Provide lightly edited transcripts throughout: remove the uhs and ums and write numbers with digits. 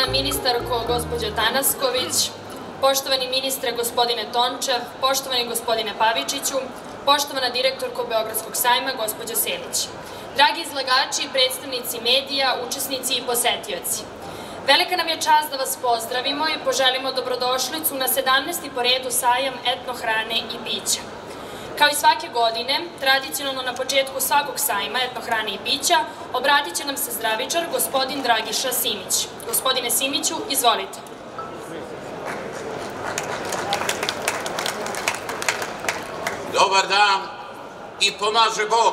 ministarko gospođo Tanasković, poštovani ministre gospodine Tončev, poštovani gospodine Pavičiću, poštovana direktorko Beogradskog sajma gospođo Selić, dragi izlagači, predstavnici medija, učesnici i posetioci. Velika nam je čast da vas pozdravimo i poželimo dobrodošlicu na 17. po redu sajam etnohrane i pića. Kao i svake godine, tradicionalno na početku svakog sajma etnohrane i pića, obratit će nam se zdravičar, gospodin Dragiša Simić. Gospodine Simiću, izvolite. Dobar dan i pomaže Bog.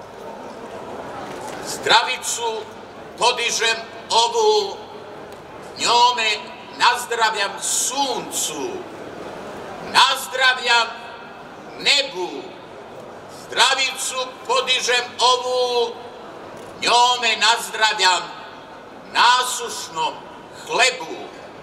Zdravicu podižem ovu, njome nazdravljam suncu, nazdravljam nebu. Zdravicu podižem ovu, njome nazdravljam nasušnom hlebu.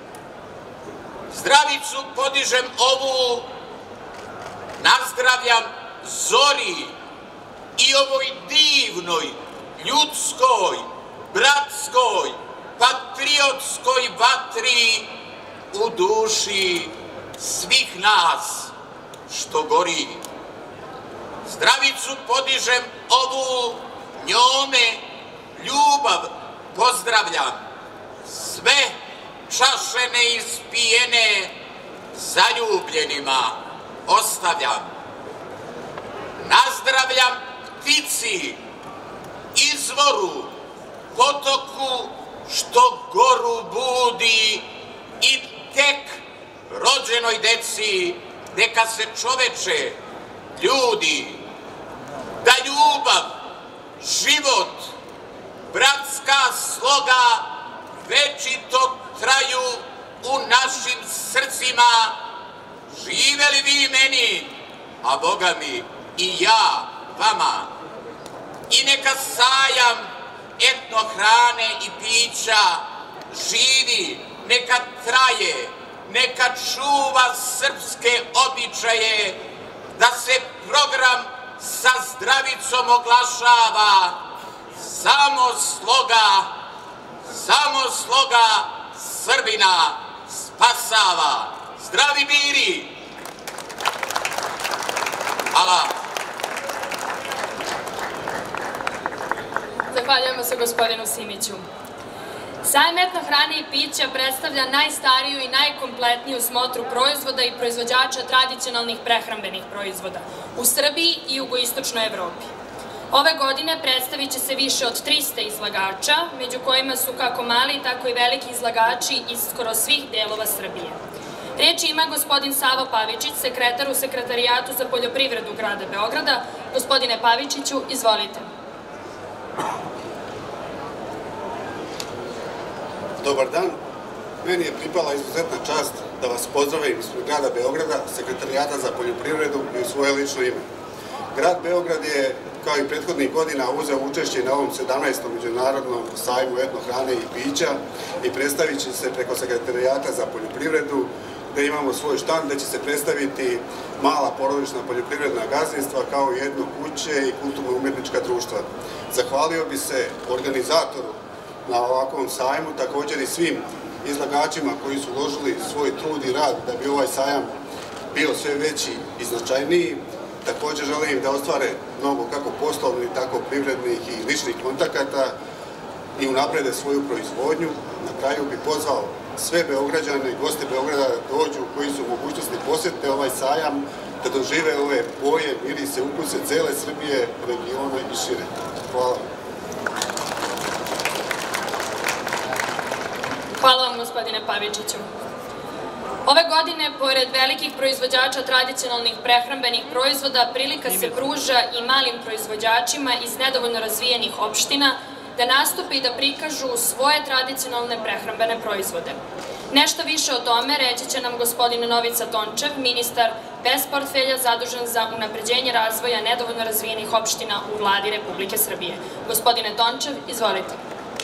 Zdravicu podižem ovu, nazdravljam zori i ovoj divnoj, ljudskoj, bratskoj, patriotskoj vatri u duši svih nas što gori. Zdravicu podižem ovu, njome ljubav pozdravljam, sve čaše neispijene zaljubljenima ostavljam. Nazdravljam ptici, izvoru, potoku što goru budi i tek rođenoj deci neka se čoveče ljudi, da ljubav, život, bratska sloga večito traju u našim srcima. Živeli vi meni, a Boga mi i ja vama. I neka sajam etnohrane i pića živi, neka traje, neka čuva srpske običaje, da se program sa zdravicom oglašava. Samo sloga Srbina spasava. Zdravi bili! Hvala! Zahvaljujemo se gospodinu Simiću. Sajam etnohrane i pića predstavlja najstariju i najkompletniju smotru proizvoda i proizvođača tradicionalnih prehrambenih proizvoda u Srbiji i jugoistočnoj Evropi. Ove godine predstavit će se više od 300 izlagača, među kojima su kako mali, tako i veliki izlagači iz skoro svih delova Srbije. Reč ima gospodin Savo Pavičić, sekretar u Sekretarijatu za poljoprivredu grada Beograda. Gospodine Pavičiću, izvolite. Dobar dan. Meni je pripala izuzetna čast da vas pozdravim ispred grada Beograda, Sekretarijata za poljoprivredu i u svoje lično ime. Grad Beograd je, kao i prethodnih godina, uzeo učešće na ovom 17. međunarodnom sajmu etnohrane i pića i predstavit će se preko Sekretarijata za poljoprivredu, gde imamo svoj štand, gde će se predstaviti mala porodična poljoprivredna gazdinstva kao i jedno kuće i kulturno-umetnička društva. Zahvalio bi se organizatoru na ovakvom sajmu, također i svim izlagačima koji su uložili svoj trud i rad da bi ovaj sajam bio sve veći i značajniji. Također želim da ostvare mnogo kako poslovnih, tako privrednih i ličnih kontakata i unaprede svoju proizvodnju. Na kraju bih pozvao sve Beograđane i goste Beograda da dođu koji su u mogućnosti posjete ovaj sajam, da dožive ove boje, mirise, ukuse cele Srbije, regiona i šire. Hvala. Hvala vam, gospodine Pavičiću. Ove godine, pored velikih proizvođača tradicionalnih prehrambenih proizvoda, prilika se pruža i malim proizvođačima iz nedovoljno razvijenih opština da nastupe i da prikažu svoje tradicionalne prehrambene proizvode. Nešto više o tome reći će nam gospodin Novica Tončev, ministar bez portfelja zadužen za unapređenje razvoja nedovoljno razvijenih opština u Vladi Republike Srbije. Gospodine Tončev, izvolite.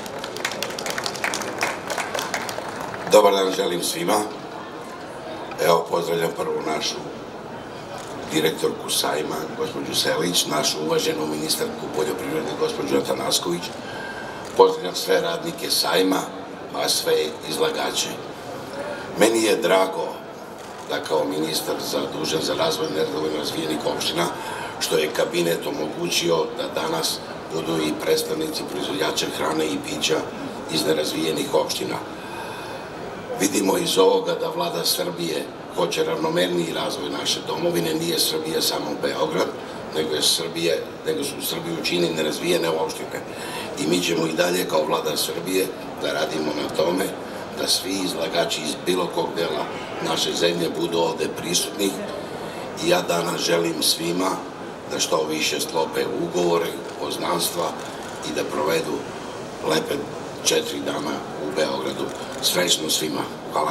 Dobar dan želim svima. Evo, pozdravljam prvo našu direktorku sajma, gospođu Selić, našu uvaženu ministarku poljoprivrede, gospođu Tanasković. Pozdravljam sve radnike sajma, a sve izlagače. Meni je drago da kao ministar zadužen za razvoj nedovoljno razvijenih opština, što je kabinet omogućio da danas budu i predstavnici proizvođača hrane i pića iz nerazvijenih opština. Vidimo iz ovoga da vlada Srbije hoće ravnomerniji razvoj naše domovine, nije Srbija samo Beograd, nego su Srbiju čini nerazvijene opštine. I mi ćemo i dalje kao vlada Srbije da radimo na tome da svi izlagači iz bilo kog dela naše zemlje budu ovde prisutni. I ja danas želim svima da što više sklope ugovore, poznanstva i da provedu lepe 4 dana u Beogradu. Srećno svima. Hvala.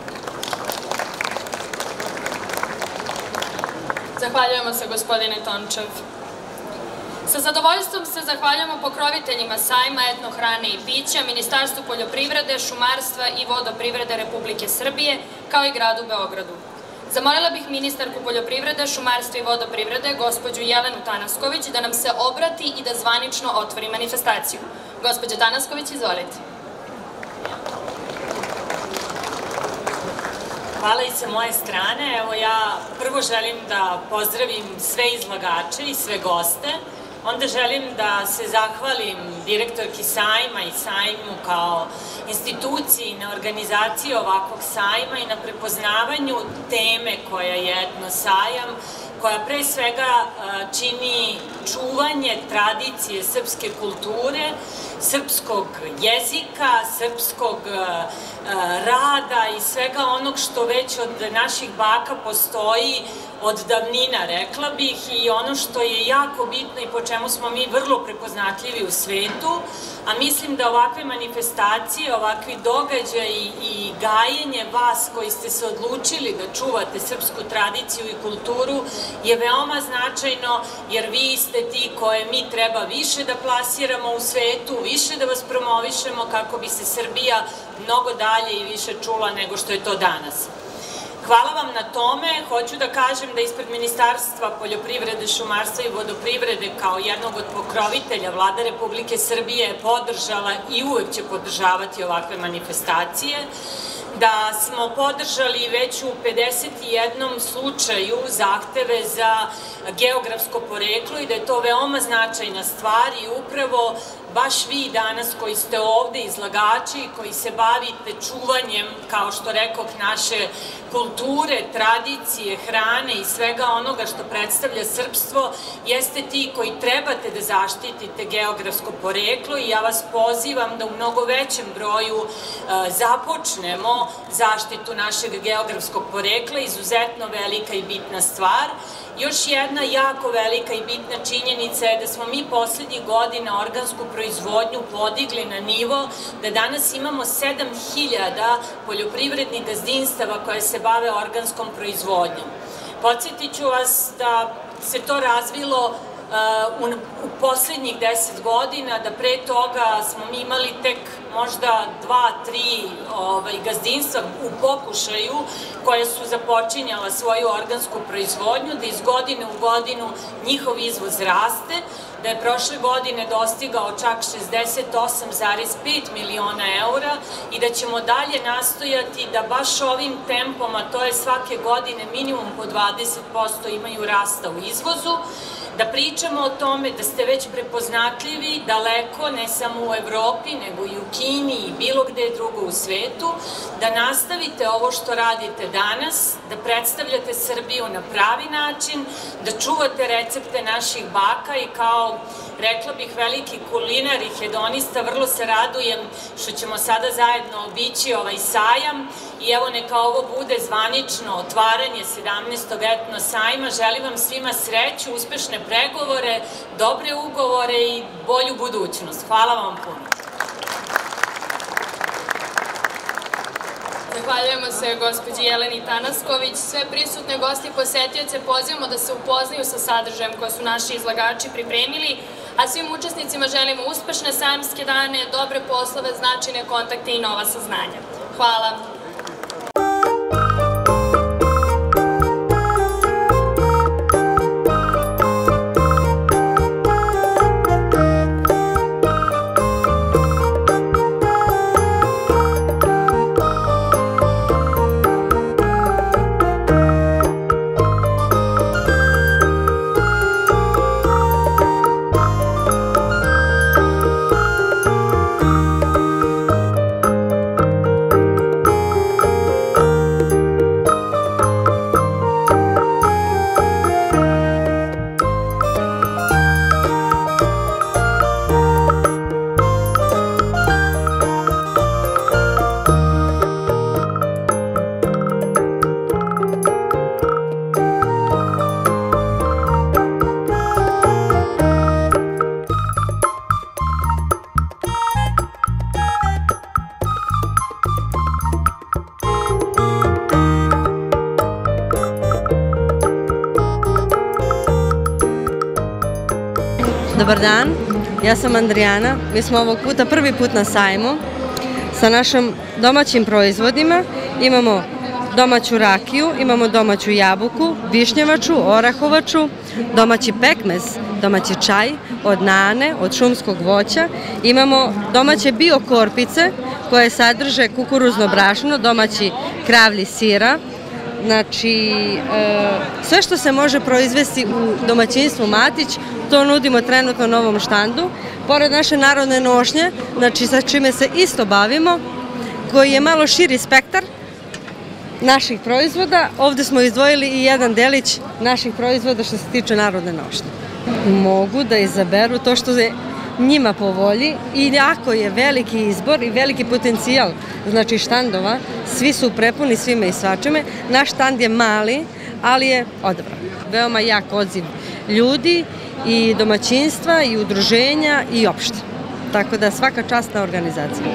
Zahvaljujemo se, gospodine Tončev. Sa zadovoljstvom se zahvaljujemo pokroviteljima sajma etnohrane i pića, Ministarstvu poljoprivrede, šumarstva i vodoprivrede Republike Srbije, kao i gradu Beogradu. Zamolila bih ministarku poljoprivrede, šumarstva i vodoprivrede, gospođu Jelenu Tanasković, da nam se obrati i da zvanično otvori manifestaciju. Gospođo Tanasković, izvolite. Hvala i sa moje strane. Evo ja prvo želim da pozdravim sve izlagače i sve goste. Onda želim da se zahvalim direktorki sajma i sajmu kao instituciji na organizaciji ovakvog sajma i na prepoznavanju teme koja je etno sajam, koja pre svega čini čuvanje tradicije srpske kulture, srpskog jezika, srpskog rada i svega onog što već od naših baka postoji od davnina, rekla bih, i ono što je jako bitno i po čemu smo mi vrlo prepoznatljivi u svetu, a mislim da ovakve manifestacije, ovakvi događaji i gajenje vas koji ste se odlučili da čuvate srpsku tradiciju i kulturu je veoma značajno, jer vi ste ti koje mi treba više da plasiramo u svetu, više da vas promovišemo kako bi se Srbija mnogo dalje i više čula nego što je to danas. Hvala vam na tome. Hoću da kažem da ispred Ministarstva poljoprivrede, šumarstva i vodoprivrede kao jednog od pokrovitelja Vlada Republike Srbije je podržala i uvek će podržavati ovakve manifestacije, da smo podržali već u 51 slučaju zahteve za geografsko poreklo i da je to veoma značajna stvar i upravo baš vi danas koji ste ovde izlagači, koji se bavite čuvanjem, kao što rekoh, naše kulture, tradicije, hrane i svega onoga što predstavlja srpstvo, jeste ti koji trebate da zaštitite geografsko poreklo i ja vas pozivam da u mnogo većem broju započnemo zaštitu našeg geografskog porekla, izuzetno velika i bitna stvar. Još jedna jako velika i bitna činjenica je da smo mi poslednjih godina organsku proizvodnju podigli na nivo da danas imamo 7000 poljoprivrednih gazdinstava koje se bave organskom proizvodnjom. Podsjetit ću vas da se to razvilo u poslednjih 10 godina, da pre toga smo mi imali tek možda 2-3 gazdinstva u pokušaju koje su započinjala svoju organsku proizvodnju, da iz godine u godinu njihov izvoz raste, da je prošle godine dostigao čak 68,5 miliona eura i da ćemo dalje nastojati da baš ovim tempom, a to je svake godine minimum po 20% imaju rasta u izvozu, da pričamo o tome da ste već prepoznatljivi daleko, ne samo u Evropi, nego i u Kini i bilo gde drugo u svetu, da nastavite ovo što radite danas, da predstavljate Srbiju na pravi način, da čuvate recepte naših baka i kao, rekla bih, veliki kulinar i hedonista, vrlo se radujem što ćemo sada zajedno obići ovaj sajam i evo neka ovo bude zvanično otvaranje 17. etno sajma. Želim vam svima sreću, uspešne pregovore, dobre ugovore i bolju budućnost. Hvala vam puno. Zahvaljujemo se gospođi Jeleni Tanasković. Sve prisutne gosti i posetioce pozivamo da se upoznaju sa sadržajem koje su naši izlagači pripremili, a svim učesnicima želimo uspešne sajamske dane, dobre poslove, značajne kontakte i nova saznanja. Hvala. Dobar dan, ja sam Andrijana. Mi smo ovog puta prvi put na sajmu sa našim domaćim proizvodima. Imamo domaću rakiju, imamo domaću jabuku, višnjevaču, orahovaču, domaći pekmez, domaći čaj od nane, od šumskog voća. Imamo domaće biokorpice koje sadrže kukuruzno brašno, domaći kravlji sira. Znači, sve što se može proizvesti u domaćinstvu Matić, to nudimo trenutno na ovom štandu. Pored naše narodne nošnje, znači sa čime se isto bavimo, koji je malo širi spektar naših proizvoda, ovde smo izdvojili i jedan delić naših proizvoda što se tiče narodne nošnje. Mogu da izaberu to što je njima po volji i jako je veliki izbor i veliki potencijal, znači štandova, svi su prepuni svime i svačime. Naš štand je mali, ali je odabran. Veoma jak odziv ljudi i domaćinstva i udruženja i opšte. Tako da svaka čast na organizaciju.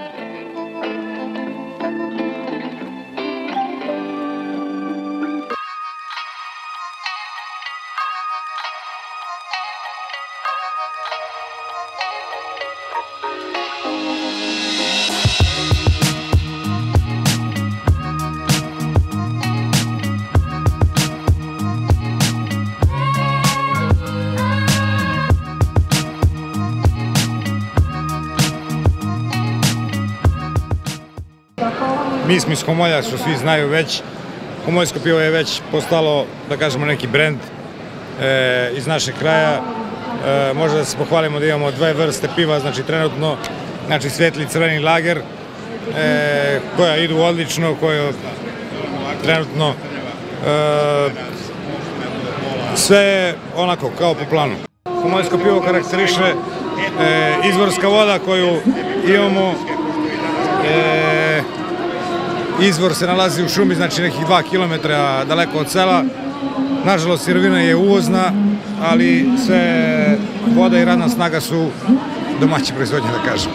Mi smo iz Homolja, što svi znaju već. Homoljsko pivo je već postalo, da kažemo, neki brend iz našeg kraja. Može da se pohvalimo da imamo dve vrste piva, znači trenutno svetli i crveni lager, koja idu odlično, koja trenutno sve onako kao po planu. Homoljsko pivo karakteriše izvorska voda koju imamo. Izvor se nalazi u šumi, znači nekih 2 km daleko od sela. Nažalost, sirovina je uvozna, ali sve voda i radna snaga su domaće proizvodnje, da kažem.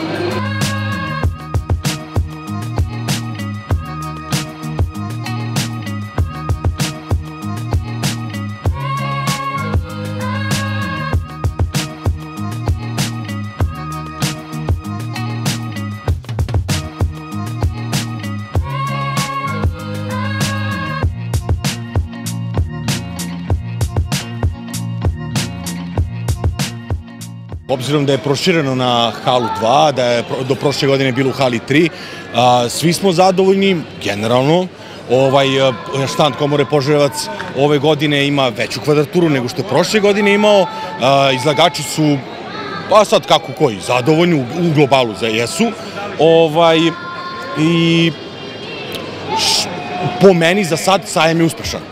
Obzirom da je prošireno na halu 2, da je do prošle godine bilo u hali 3, svi smo zadovoljni, generalno. Štand Komore Požarevac ove godine ima veću kvadraturu nego što je prošle godine imao. Izlagači su, pa sad kako koji, zadovoljni, u globalu jesu. I po meni za sad sajam je uspešan.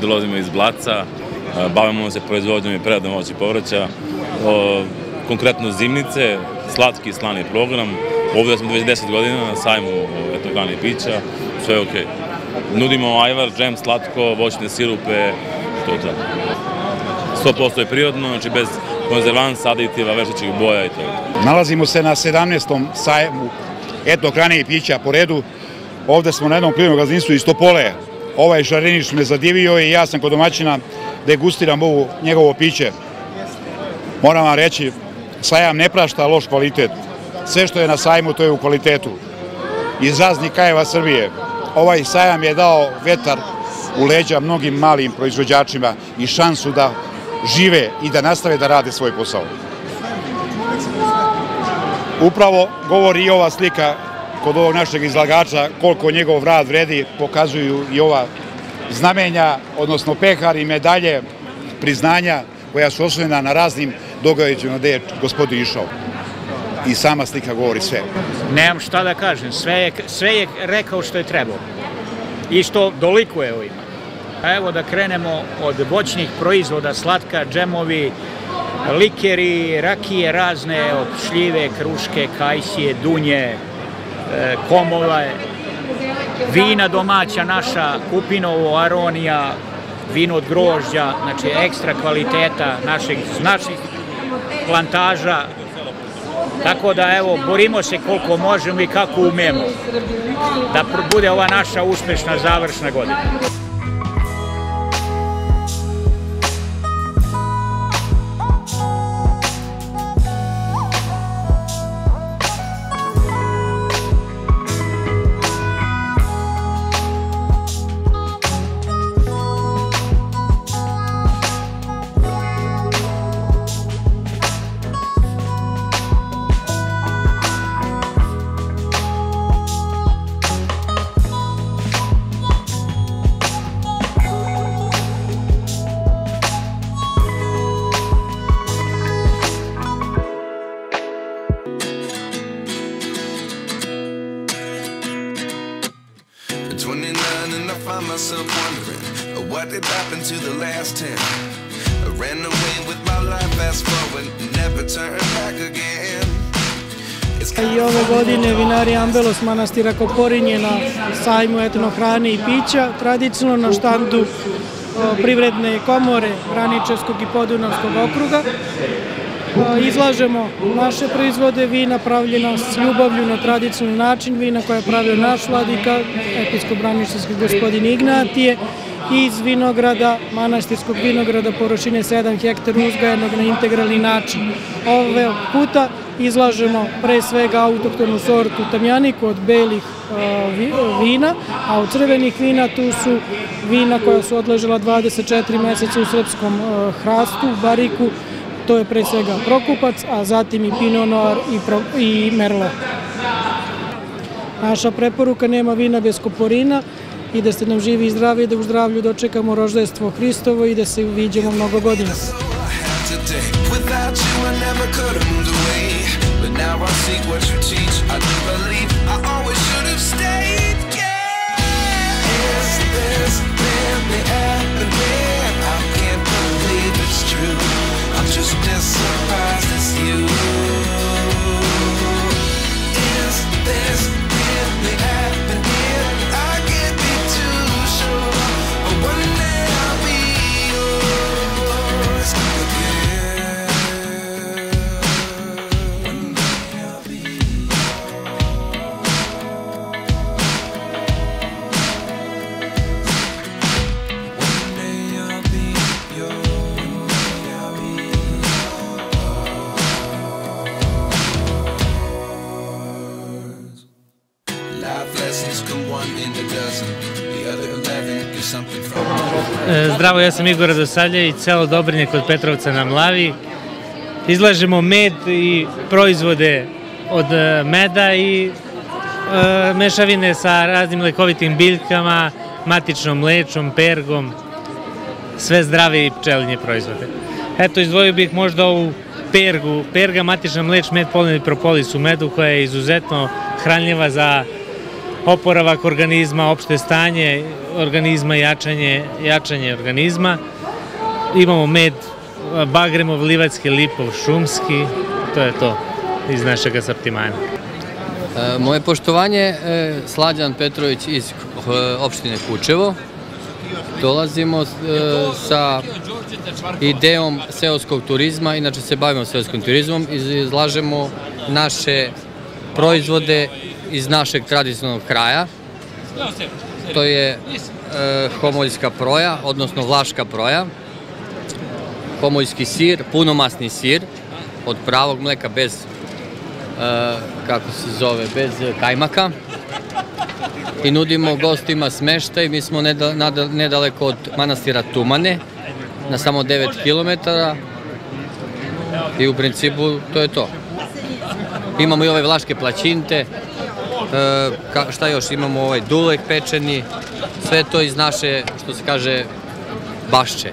Dolazimo iz Blaca, bavimo se proizvodnjom i preradom voća i povrća, konkretno zimnice, slatki i slani program. Ovdje smo 10 godina na sajmu hrane i pića, sve je okej. Nudimo ajvar, džem, slatko, voćne sirupe, to je tako. 100% je prirodno, znači bez konzervansa, aditiva, veštačkih boja i to. Nalazimo se na 17. sajmu hrane i pića po redu. Ovde smo na jednom privrednom gazdinstvu iz Topole. Ovaj šareniš me zadivio i ja sam kod domaćina degustiram ovo njegovo piće. Moram vam reći, sajam ne prašta loš kvalitet. Sve što je na sajmu, to je u kvalitetu. Iz raznih krajeva Srbije. Ovaj sajam je dao vetar u leđa mnogim malim proizvođačima i šansu da žive i da nastave da rade svoj posao. Upravo govori i ova slika kod ovog našeg izlagača, koliko njegov rad vredi, pokazuju i ova znamenja, odnosno pehar i medalje, priznanja koja su osvojena na raznim događajima gde je gospodin išao. I sama slika govori sve. Nemam šta da kažem, sve je rekao što je trebao i što dolikuje ovima. Evo da krenemo od voćnih proizvoda, slatka, džemovi, likeri, rakije razne, od šljive, kruške, kajsije, dunje, komole, vina domaća naša, Kupinovo, Aronija, vino od grožđa, znači ekstra kvaliteta naših plantaža. Tako da evo, borimo se koliko možemo i kako umemo da bude ova naša uspešna završna godina. I ove godine vinarija Ambelos manastira Koporinje je na sajmu etnohrane i pića, tradicionalno na štandu Privredne komore Braničevskog i Podunavskog okruga. Izlažemo naše proizvode, vina pravljena s ljubavlju na tradicionalni način, vina koja je pravio naš vladika, episkop braničevski gospodin Ignatije, iz vinograda, manastirskog vinograda površine 7 hektara uzgajanog na integralni način. Ove puta izlažemo pre svega autohtonu sortu tamjaniku od belih vina, a od crvenih vina tu su vina koja su odležela 24 meseca u srpskom hrastu, bariku, to je pre svega Prokupac, a zatim i Pinot Noir i Merlot. Naša preporuka: nema vina bez Koporina i da ste nam živi i zdravi, da u zdravlju dočekamo roždestvo Hristovo i da se uviđamo mnogo godina. Zdravo, ja sam Igor Radosavljević, selo Dobrinje kod Petrovca na Mlavi. Izlažemo med i proizvode od meda i mešavine sa raznim lekovitim biljkama, matičnom mlečom, pergom, sve zdrave i pčelinje proizvode. Eto, izdvojio bih možda ovu pergu, perga, matična mleč, med, polen i propolis u medu, koja je izuzetno hranljiva za oporavak organizma, opšte stanje organizma, jačanje organizma. Imamo med Bagremov, Livatski, Lipov, Šumski, to je to iz našeg asortimana. Moje poštovanje, Slađan Petrović iz opštine Kučevo. Dolazimo sa idejom seoskog turizma, inače se bavimo seoskim turizmom, izlažemo naše proizvode iz našeg tradicionalnog kraja. To je homoljska proja, odnosno vlaška proja, homoljski sir, punomasni sir od pravog mleka bez, kako se zove, bez kajmaka. I nudimo gostima smeštaj. Mi smo nedaleko od manastira Tumane, na samo 9 km i u principu to je to. Imamo i ove vlaške plaćinte, šta još, imamo ovaj dulek pečeni, sve to iz naše, što se kaže, bašče.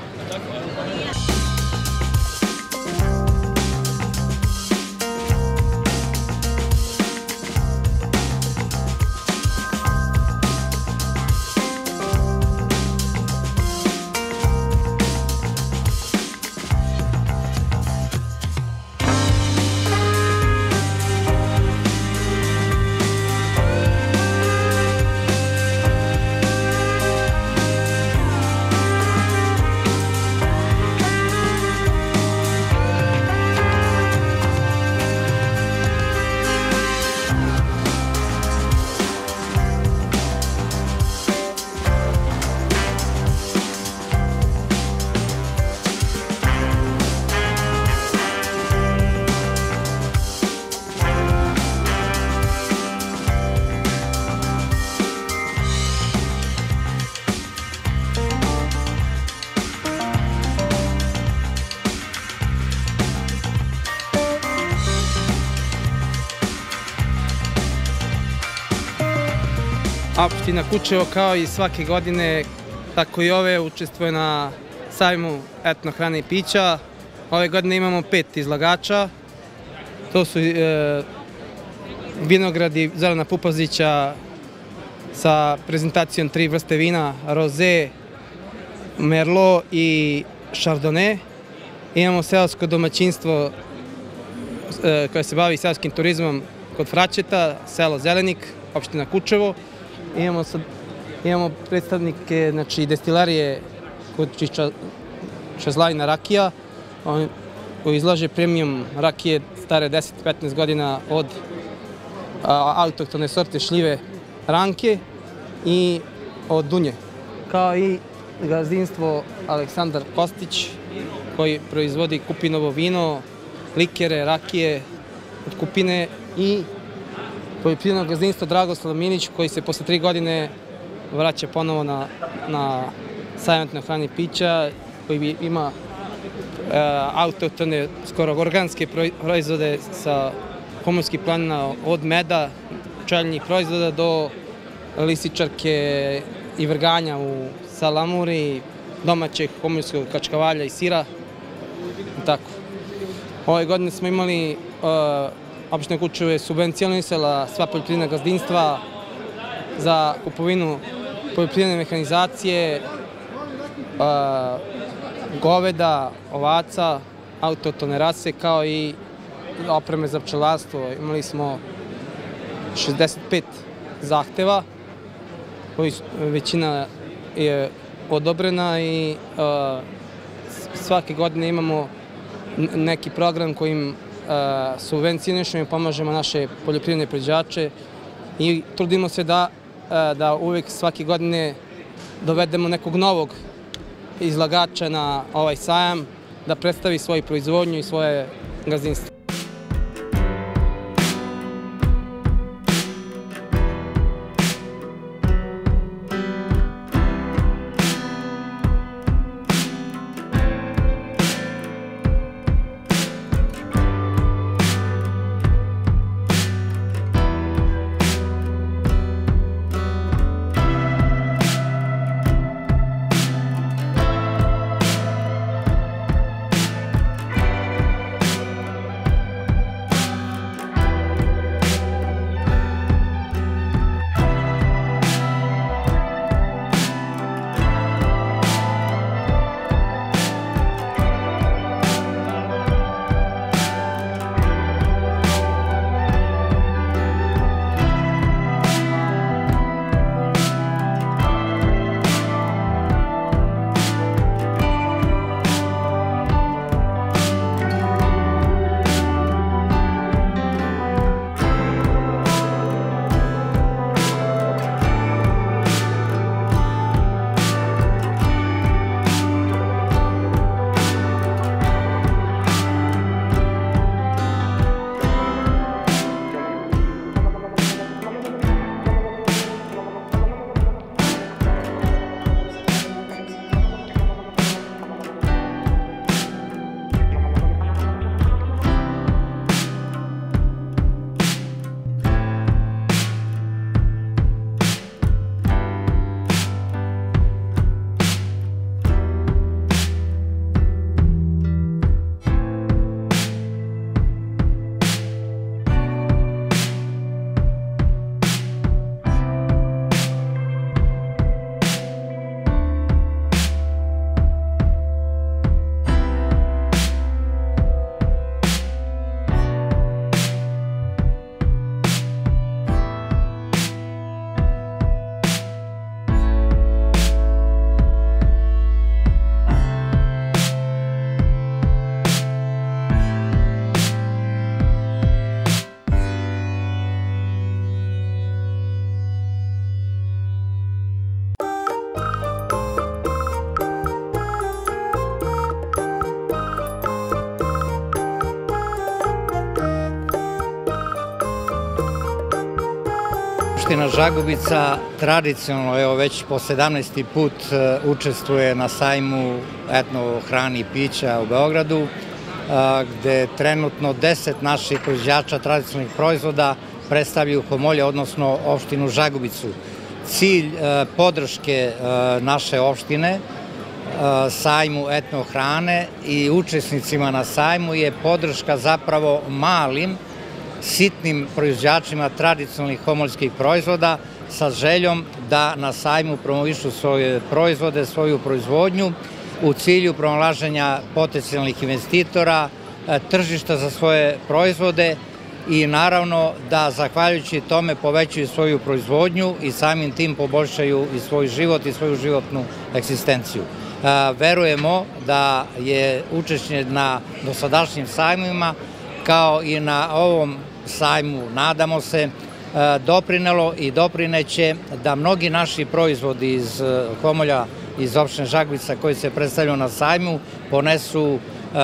Opština Kučevo kao i svake godine, tako i ove, učestvuje na sajmu etno hrane i pića. Ove godine imamo 5 izlagača. To su vinogradi Zorana Pupazića sa prezentacijom 3 vrste vina, Rosé, Merlot i Chardonnay. Imamo seosko domaćinstvo koje se bavi seoskim turizmom kod Fraćeta, selo Zelenik, opština Kučevo. Imamo predstavnike destilarije kod Čezlajna rakija, koji izlaže premium rakije stare 10-15 godina od autohtone sorte šljive Ranke i od Dunje. Kao i gazdinstvo Aleksandar Kostić, koji proizvodi kupinovo vino, likere, rakije od kupine, i poljoprivredno gazdinstvo Dragoslav Milić, koji se posle 3 godine vraća ponovo na sajam etno hrane i pića, koji ima autohtone, skoro organske proizvode sa Homoljskih planina, od meda, čeljnih proizvoda do lisičarke i vrganja u salamuri, domaćeg homoljskog kačkavalja i sira. Ove godine smo imali, opština Kučevo je subvencionisala sva poljoprivredna gazdinstva za kupovinu poljoprivredne mehanizacije, goveda, ovaca, autohtone rase, kao i opreme za pčelarstvo. Imali smo 65 zahteva, koji većina je odobrena, i svake godine imamo neki program kojim subvencionišemo i pomažemo naše poljoprivredne proizvođače, i trudimo se da uvek svake godine dovedemo nekog novog izlagača na ovaj sajam, da predstavi svoju proizvodnju i svoje gazdinstvo. Opština Žagubica tradicionalno, evo već po 17. put učestvuje na sajmu etno hrane i pića u Beogradu, gde trenutno 10 naših proizvođača tradicionalnih proizvoda predstavljaju Homolje, odnosno opštinu Žagubicu. Cilj podrške naše opštine sajmu etno hrane i učesnicima na sajmu je podrška zapravo malim, sitnim proizvođačima tradicionalnih homoljskih proizvoda sa željom da na sajmu promovišu svoje proizvode, svoju proizvodnju u cilju pronalaženja potencijalnih investitora, tržišta za svoje proizvode i naravno da zahvaljujući tome povećaju svoju proizvodnju i samim tim poboljšaju i svoj život i svoju životnu egzistenciju. Verujemo da je učešće na dosadašnjim sajmima kao i na ovom sajmu, nadamo se, doprinelo i doprineće da mnogi naši proizvodi iz Homolja, iz opštine Žagubica koji se predstavljaju na sajmu ponesu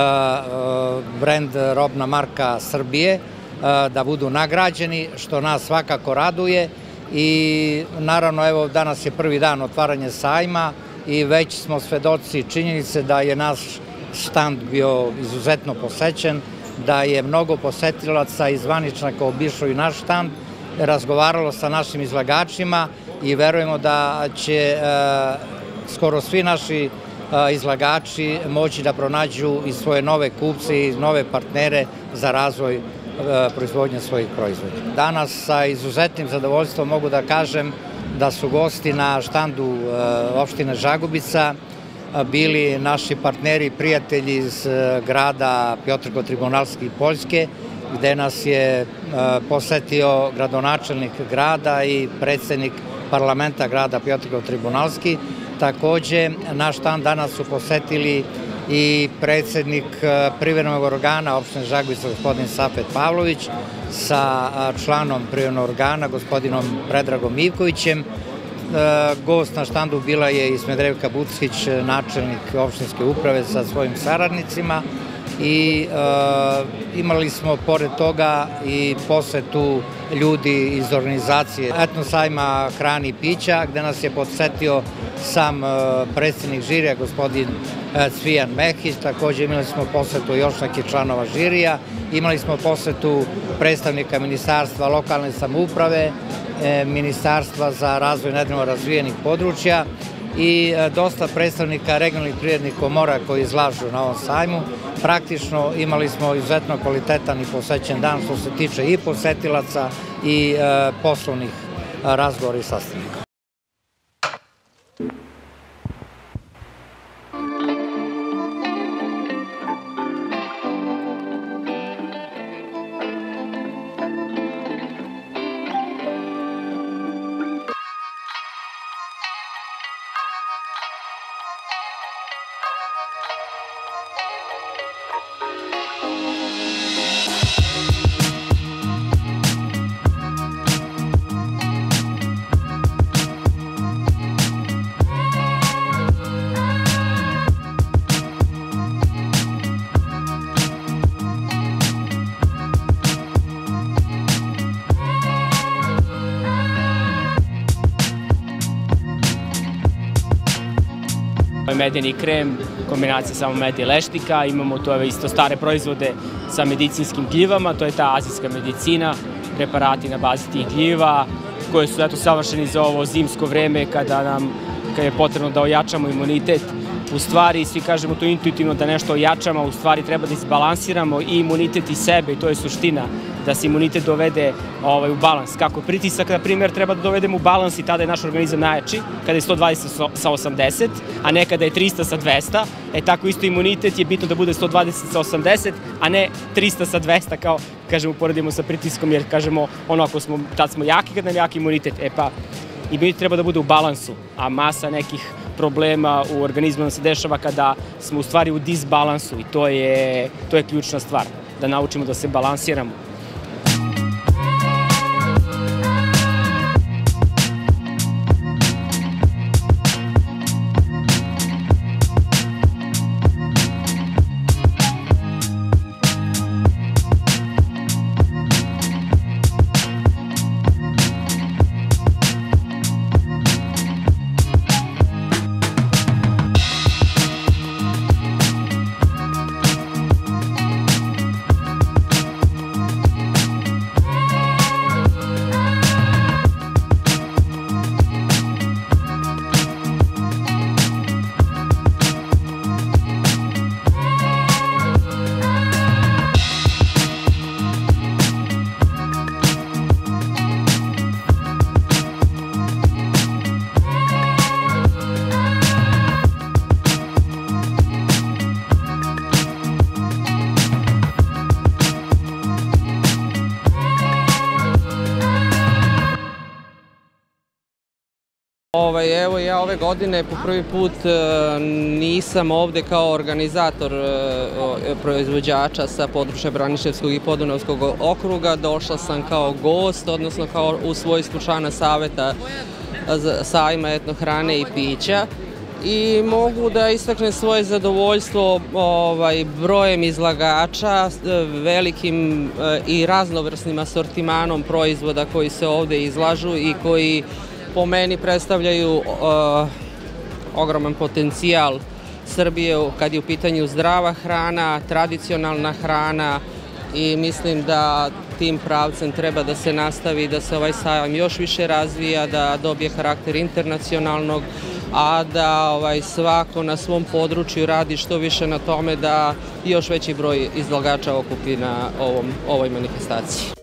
brend robna marka Srbije, da budu nagrađeni, što nas svakako raduje i naravno evo danas je prvi dan otvaranja sajma i već smo svedoci činjenice da je naš štand bio izuzetno posećen, da je mnogo posetilaca i zvaničnjaka obišlo i naš štand, razgovaralo sa našim izlagačima i verujemo da će skoro svi naši izlagači moći da pronađu i svoje nove kupce i nove partnere za razvoj proizvodnje svojih proizvoda. Danas sa izuzetnim zadovoljstvom mogu da kažem da su gosti na štandu opštine Žagubica bili naši partneri i prijatelji iz grada Piotrko-Tribunalski i Poljske, gde nas je posetio gradonačelnik grada i predsednik parlamenta grada Piotrko-Tribunalski. Takođe, naš štand danas su posetili i predsednik privremenog organa opštine Žagubica, gospodin Safet Pavlović, sa članom privremenog organa, gospodinom Predragom Ivkovićem. Gost na štandu bila je i Smederevka Buckić, načelnik opštinske uprave sa svojim saradnicima i imali smo pored toga i posetu ljudi iz organizacije etno sajma hrane i pića, gde nas je podsetio sam predsednik žirija, gospodin Cvijan Mehić. Takođe imali smo posetu još nekih članova žirija, imali smo posetu predstavnika Ministarstva lokalne samouprave, Ministarstva za razvoj nedovoljno razvijenih područja i dosta predstavnika regionalnih privrednih komora koji izlažu na ovom sajmu. Praktično imali smo izuzetno kvalitetan i posećen dan što se tiče i posetilaca i poslovnih razgovora i sastanaka. Medeni krem, kombinacija samo meda i leštika, imamo to isto stare proizvode sa medicinskim gljivama, to je ta azijska medicina, preparati na bazi tih gljiva, koji su savršeni za ovo zimsko vreme kada je potrebno da ojačamo imunitet. U stvari, svi kažemo to intuitivno da nešto ojačamo, u stvari treba da izbalansiramo i imunitet i sebe i to je suština, da se imunitet dovede u balans. Kako pritisak, na primjer, treba da dovedemo u balans i tada je naš organizam najjači, kada je 120 sa 80, a ne kada je 300 sa 200. Tako isto imunitet je bitno da bude 120 sa 80, a ne 300 sa 200, kao, kažemo, uporedimo sa pritiskom, jer, kažemo, tad smo jaki kad nam je jaki imunitet. Pa, imunitet treba da bude u balansu, a masa nekih problema u organizmu nam se dešava kada smo u stvari u disbalansu i to je ključna stvar, da naučimo da se balansiramo. Evo ja ove godine po prvi put nisam ovde kao organizator proizvođača sa područja Braničevskog i Podunavskog okruga, došla sam kao gost, odnosno kao u svojstvu člana saveta sajma etnohrane i pića i mogu da istaknem svoje zadovoljstvo brojem izlagača, velikim i raznovrsnim asortimanom proizvoda koji se ovde izlažu i koji po meni predstavljaju ogroman potencijal Srbije kad je u pitanju zdrava hrana, tradicionalna hrana i mislim da tim pravcem treba da se nastavi, da se ovaj sajam još više razvija, da dobije karakter internacionalnog, a da svako na svom području radi što više na tome da još veći broj izlagača okupi na ovoj manifestaciji.